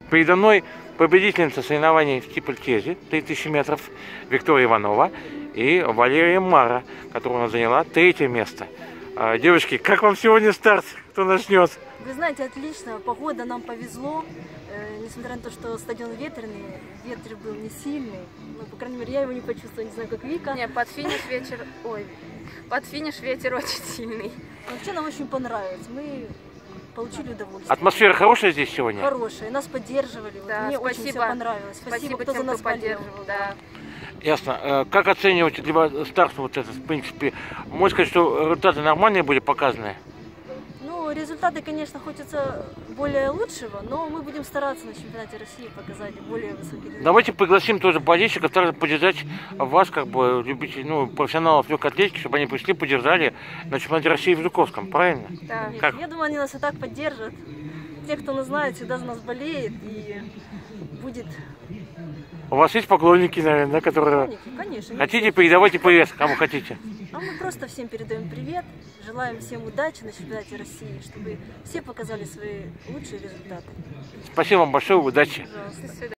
Передо мной победительница соревнований в стипльчезе 3000 метров Виктория Иванова и Валерия Мара, которая у нас заняла 3-е место. Девочки, как вам сегодня старт? Кто начнет? Вы знаете, отлично. Погода нам повезло. Несмотря на то, что стадион ветреный, ветер был не сильный. Ну, по крайней мере, я его не почувствовала, не знаю, как Вика. Не, под финиш ветер очень сильный. Вообще нам очень понравилось. Мы получили удовольствие. Атмосфера хорошая здесь сегодня? Хорошая. Нас поддерживали. Да, мне спасибо. очень все понравилось. Спасибо, кто тем, за нас поддерживал. Да. Ясно. Как оцениваете для вас старт вот этот, в принципе? Можно сказать, что результаты нормальные были показаны? Ну, результаты, конечно, хочется более лучшего, но мы будем стараться на чемпионате России показать более высокие результаты. Давайте пригласим тоже болельщиков, также поддержать вас, как бы, любителей, профессионалов легкой атлетики, чтобы они пришли, поддержали на чемпионате России в Жуковском, правильно? Да. Как? Я думаю, они нас и так поддержат. Те, кто нас знает, всегда за нас болеет и будет... У вас есть поклонники, наверное, которые... Конечно. Хотите, передавайте привет, кому хотите. А мы просто всем передаем привет, желаем всем удачи на чемпионате России, чтобы все показали свои лучшие результаты. Спасибо вам большое, удачи. Пожалуйста.